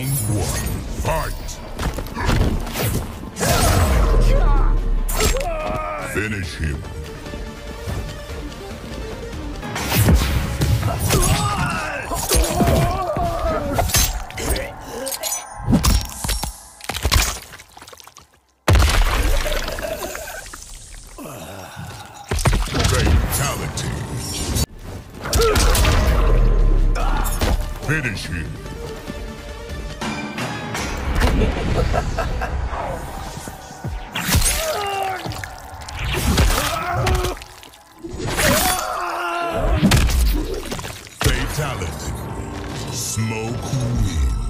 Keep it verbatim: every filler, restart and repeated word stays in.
Round one, fight! Finish him. Fatality. Finish him. Fatality. Smoke wins.